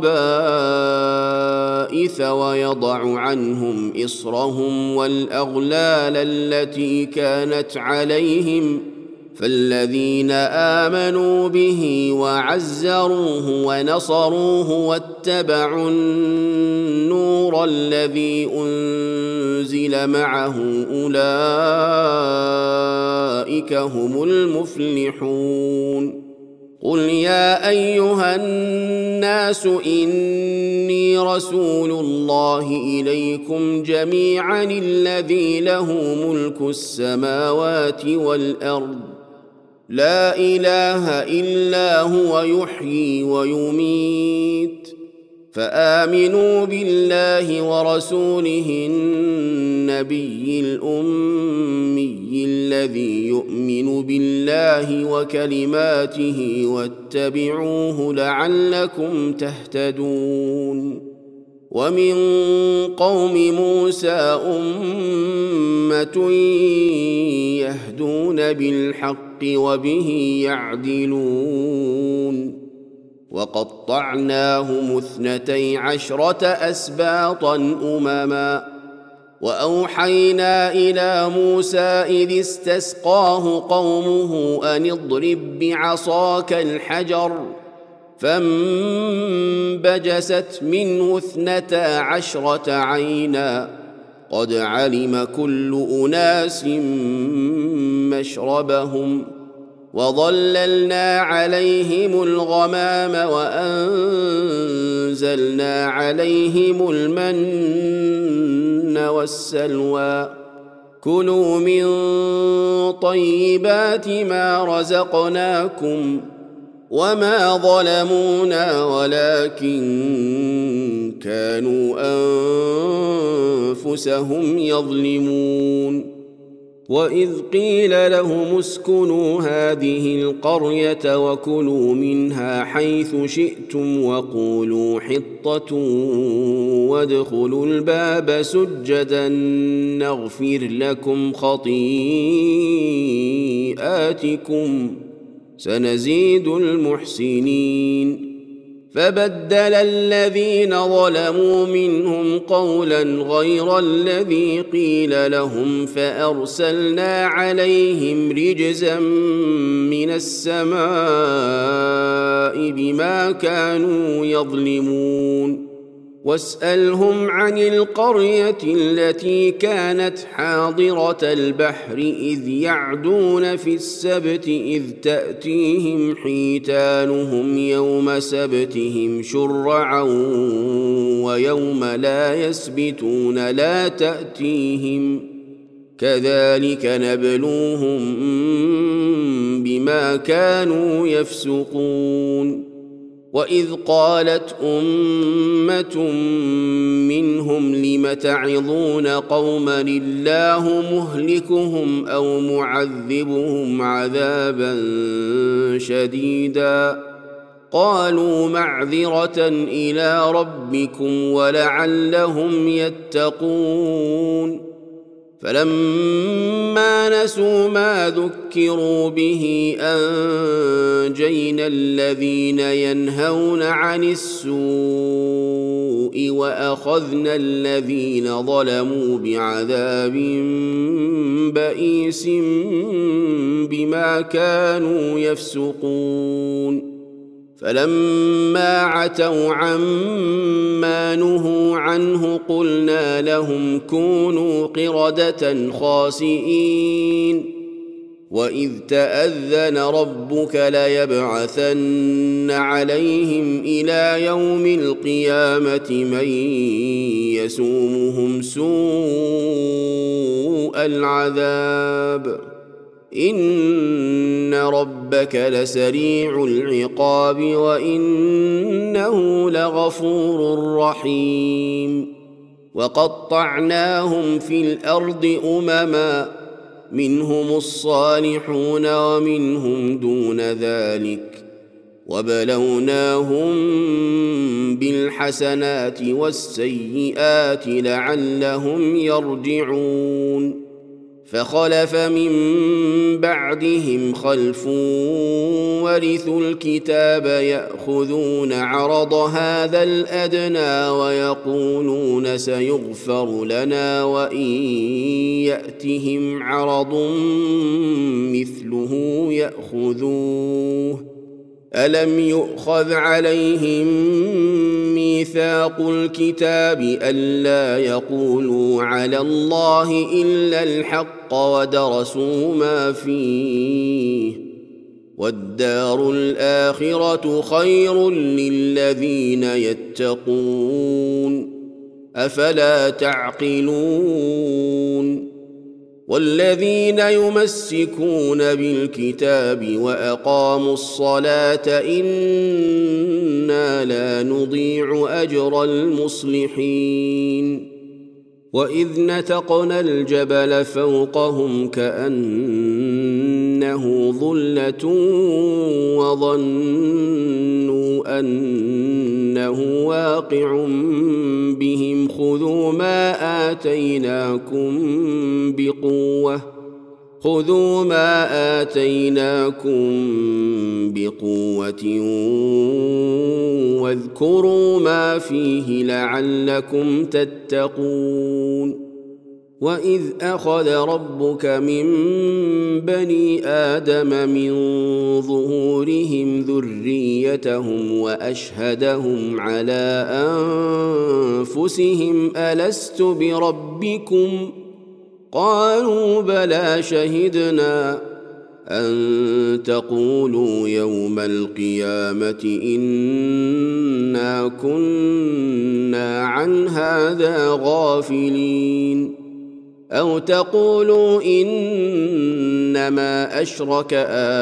الخبائث ويضع عنهم إصرهم والأغلال التي كانت عليهم فالذين آمنوا به وعزروه ونصروه واتبعوا النور الذي أنزل معه أولئك هم المفلحون. قل يا أيها الناس إني رسول الله إليكم جميعا الذي له ملك السماوات والأرض لا إله إلا هو يحيي ويميت فآمنوا بالله ورسوله النبي الأمي الذي يؤمن بالله وكلماته واتبعوه لعلكم تهتدون. ومن قوم موسى أمة يهدون بالحق وبه يعدلون. وقطعناهم اثنتي عشرة أسباطا أمما وأوحينا إلى موسى إذ استسقاه قومه أن اضرب بعصاك الحجر فانبجست منه اثنتا عشرة عينا قد علم كل أناس مشربهم وظللنا عليهم الغمام وأنزلنا عليهم المن والسلوى كلوا من طيبات ما رزقناكم وما ظلمونا ولكن كانوا أنفسهم يظلمون. وإذ قيل لهم اسكنوا هذه القرية وكلوا منها حيث شئتم وقولوا حطة وادخلوا الباب سجدا نغفر لكم خطيئاتكم سنزيد المحسنين. فبدل الذين ظلموا منهم قولا غير الذي قيل لهم فأرسلنا عليهم رجزا من السماء بما كانوا يظلمون. واسألهم عن القرية التي كانت حاضرة البحر إذ يعدون في السبت إذ تأتيهم حيتانهم يوم سبتهم شرعا ويوم لا يسبتون لا تأتيهم كذلك نبلوهم بما كانوا يفسقون. وإذ قالت أمة منهم لم تعظون قوما الله مهلكهم أو معذبهم عذابا شديدا قالوا معذرة إلى ربكم ولعلهم يتقون. فلما نسوا ما ذكروا به أنجينا الذين ينهون عن السوء وأخذنا الذين ظلموا بعذاب بئيس بما كانوا يفسقون. فلما عتوا عما نهوا عنه قلنا لهم كونوا قردة خاسئين. وإذ تأذن ربك ليبعثن عليهم إلى يوم القيامة من يسومهم سوء العذاب إن ربك لسريع العقاب وإنه لغفور رحيم. وقطعناهم في الأرض أمما منهم الصالحون ومنهم دون ذلك وبلوناهم بالحسنات والسيئات لعلهم يرجعون. فخلف من بعدهم خلف ورثوا الكتاب يأخذون عرض هذا الأدنى ويقولون سيغفر لنا وإن يأتهم عرض مثله يأخذوه. ألم يؤخذ عليهم ميثاق الكتاب ألا يقولوا على الله إلا الحق ودرسوا ما فيه والدار الآخرة خير للذين يتقون أفلا تعقلون. والذين يمسكون بالكتاب وأقاموا الصلاة إنا لا نضيع أجر المصلحين. وإذ نتقنا الجبل فوقهم كأنه ظلة وظنوا أنه واقع بهم خذوا ما آتيناكم بقوة خذوا ما آتيناكم بقوة واذكروا ما فيه لعلكم تتقون. وإذ أخذ ربك من بني آدم من ظهورهم ذريتهم وأشهدهم على أنفسهم ألست بربكم قالوا بلى شهدنا أن تقولوا يوم القيامة إنا كنا عن هذا غافلين. أو تقولوا إنما أشرك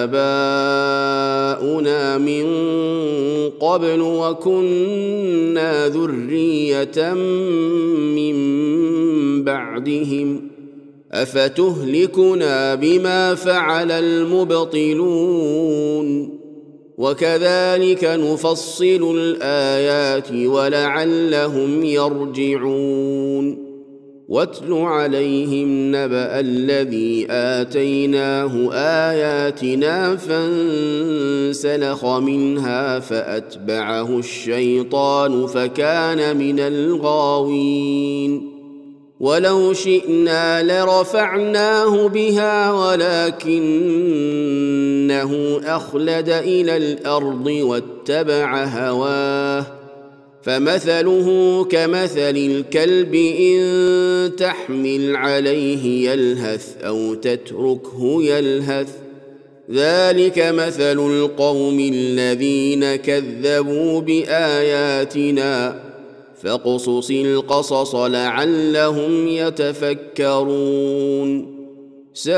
آباؤنا من قبل وكنا ذرية من بعدهم أفتهلكنا بما فعل المبطلون وكذلك نفصل الآيات ولعلهم يرجعون واتل عليهم نبأ الذي آتيناه آياتنا فانسلخ منها فأتبعه الشيطان فكان من الغاوين ولو شئنا لرفعناه بها ولكنه أخلد إلى الأرض واتبع هواه فمثله كمثل الكلب إن تحمل عليه يلهث أو تتركه يلهث ذلك مثل القوم الذين كذبوا بآياتنا فاقصص القصص لعلهم يتفكرون ساء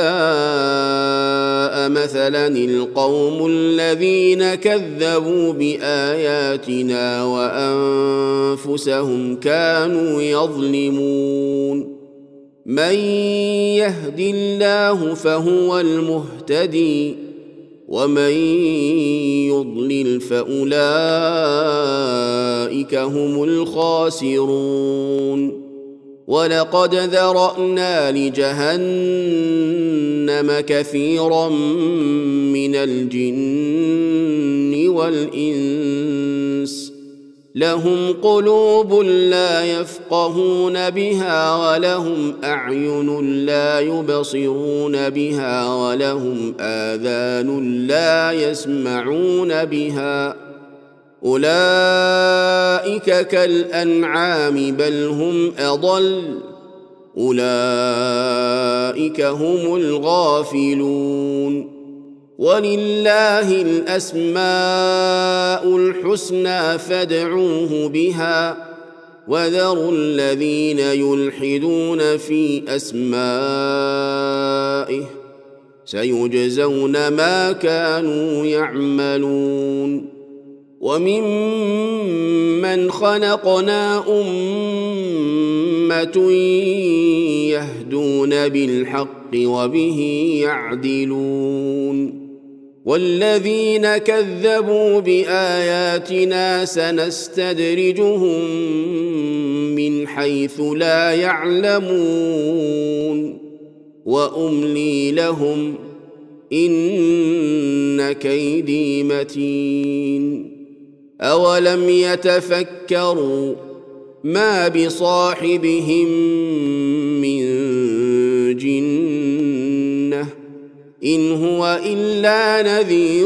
مثلا القوم الذين كذبوا بآياتنا وأنفسهم كانوا يظلمون من يهد الله فهو المهتدي ومن يضلل فأولئك هم الخاسرون ولقد ذرأنا لجهنم كثيرا من الجن والإنس لهم قلوب لا يفقهون بها ولهم أعين لا يبصرون بها ولهم آذان لا يسمعون بها أولئك كالأنعام بل هم أضل أولئك هم الغافلون ولله الأسماء الحسنى فادعوه بها وذروا الذين يلحدون في أسمائه سيجزون ما كانوا يعملون وممن خلقنا أمة يهدون بالحق وبه يعدلون والذين كذبوا بآياتنا سنستدرجهم من حيث لا يعلمون وأملي لهم إن كيدي متين أولم يتفكروا ما بصاحبهم من جنة إن هو إلا نذير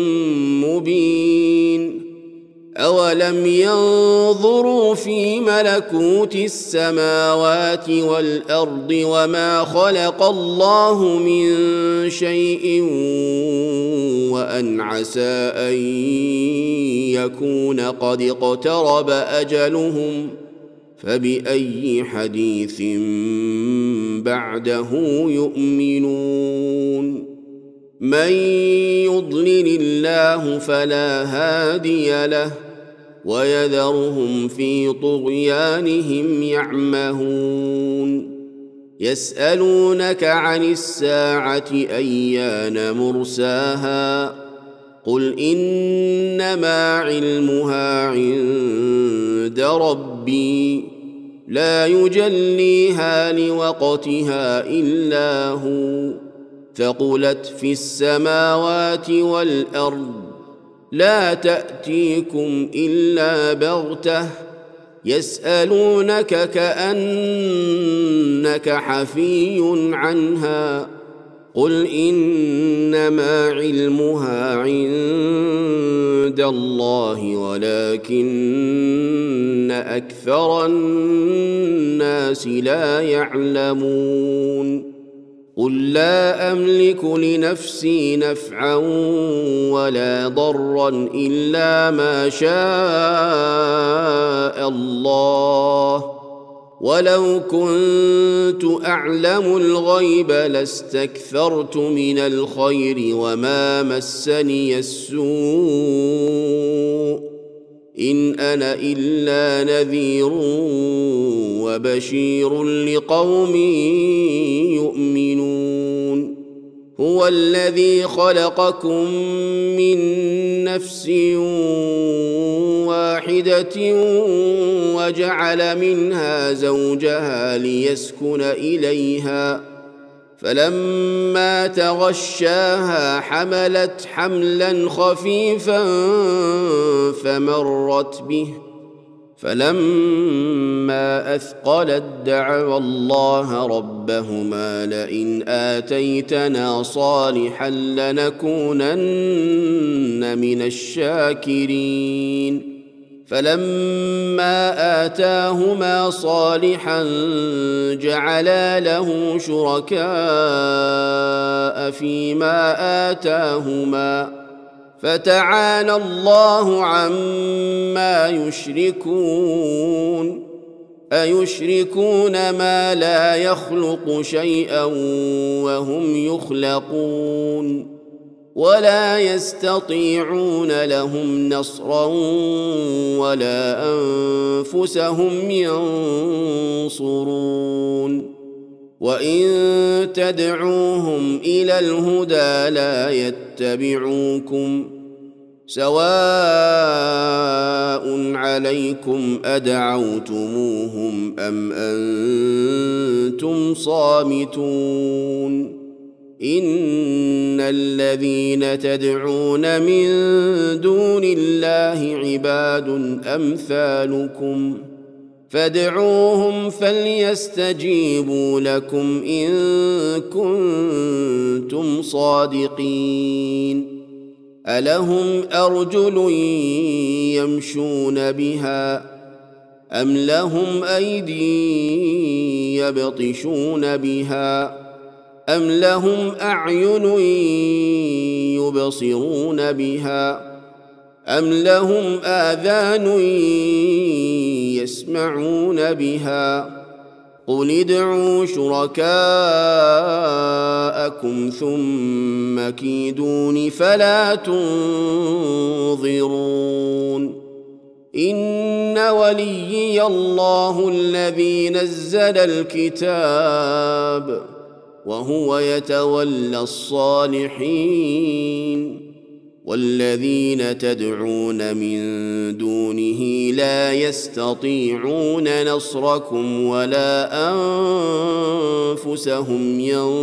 مبين أولم ينظروا في ملكوت السماوات والأرض وما خلق الله من شيء وأن عسى أن يكون قد اقترب أجلهم فبأي حديث بعده يؤمنون من يضلل الله فلا هادي له ويذرهم في طغيانهم يعمهون يسألونك عن الساعة أيان مرساها قل إنما علمها عند ربي لا يجليها لوقتها إلا هو ثقلت في السماوات والأرض لا تأتيكم إلا بغتة يسألونك كأنك حفي عنها قل إنما علمها عند الله ولكن أكثر الناس لا يعلمون قل لا أملك لنفسي نفعا ولا ضرا إلا ما شاء الله ولو كنت أعلم الغيب لاستكثرت من الخير وما مسني السوء إن أنا إلا نذير وبشير لقوم يؤمنون هو الذي خلقكم من نفس واحدة وجعل منها زوجها ليسكن إليها فلما تغشاها حملت حملا خفيفا فمرت به فلما أثقلت دعوا الله ربهما لئن آتيتنا صالحا لنكونن من الشاكرين فلما آتاهما صالحا جعلا له شركاء فيما آتاهما فتعالى الله عما يشركون أيشركون ما لا يخلق شيئا وهم يخلقون ولا يستطيعون لهم نصرا ولا أنفسهم ينصرون وإن تدعوهم إلى الهدى لا يتبعوكم سواء عليكم أدعوتموهم أم أنتم صامتون إن الذين تدعون من دون الله عباد أمثالكم فادعوهم فليستجيبوا لكم إن كنتم صادقين ألهم أرجل يمشون بها أم لهم أيدي يبطشون بها أم لهم أعين يبصرون بها أم لهم آذان يسمعون بها قل ادعوا شركاءكم ثم كيدون فلا تنظرون إن وليي الله الذي نزل الكتاب وهو يتولى الصالحين والذين تدعون من دونه لا يستطيعون نصركم ولا أنفسهم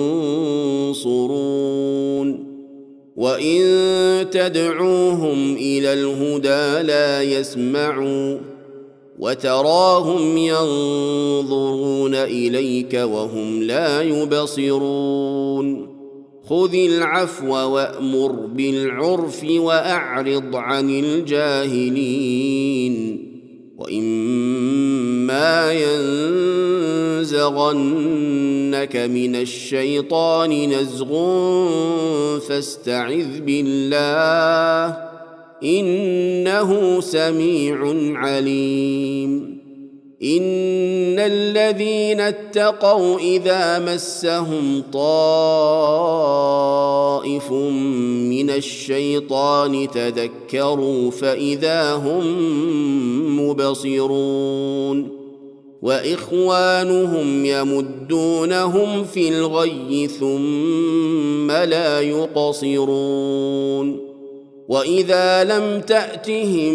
ينصرون وإن تدعوهم إلى الهدى لا يسمعوا وتراهم ينظرون إليك وهم لا يبصرون خذ العفو وأمر بالعرف وأعرض عن الجاهلين وإما ينزغنك من الشيطان نزغ فاستعذ بالله إنه سميع عليم إن الذين اتقوا إذا مسهم طائف من الشيطان تذكروا فإذا هم مبصرون وإخوانهم يمدونهم في الغي ثم لا يقصرون وإذا لم تأتهم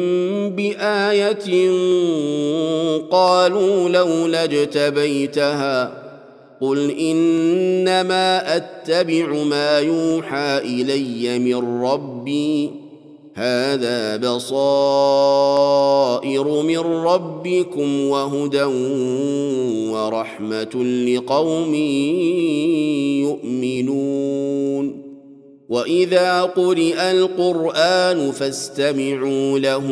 بآية قالوا لولا اجتبيتها قل إنما أتبع ما يوحى إلي من ربي هذا بصائر من ربكم وهدى ورحمة لقوم يؤمنون وإذا قرئ القرآن فاستمعوا له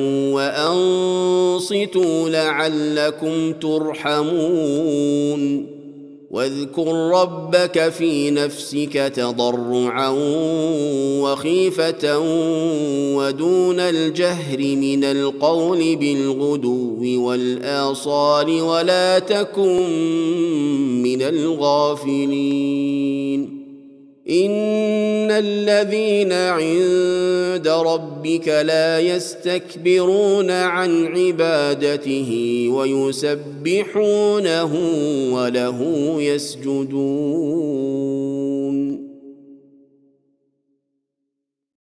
وأنصتوا لعلكم ترحمون واذكر ربك في نفسك تضرعا وخيفة ودون الجهر من القول بالغدو والآصال ولا تكن من الغافلين إن الذين عند ربك لا يستكبرون عن عبادته ويسبحونه وله يسجدون